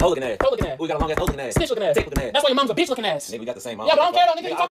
Hoe looking ass. Hoe looking ass. Who got a long ass hoe looking ass? Stitch looking ass. Tick looking ass. That's why your mom's a bitch looking ass. Nigga, we got the same mom. Yeah, but I don't care though, nigga.